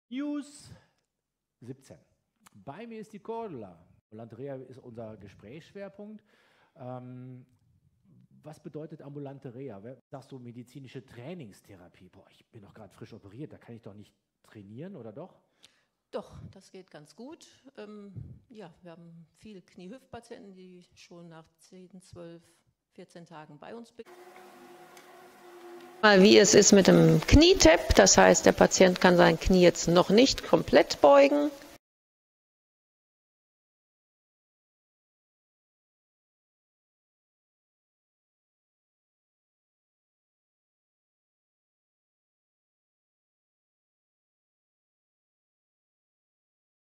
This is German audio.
News 17. Bei mir ist die Cordula. Ambulante Reha ist unser Gesprächsschwerpunkt. Was bedeutet ambulante Reha? Sagst du medizinische Trainingstherapie? Boah, ich bin doch gerade frisch operiert, da kann ich doch nicht trainieren, oder doch? Doch, das geht ganz gut. Ja, wir haben viele Knie-Hüft-Patienten, die schon nach 10, 12, 14 Tagen bei uns beginnen. Wie es ist mit dem Knietap, das heißt, der Patient kann sein Knie jetzt noch nicht komplett beugen.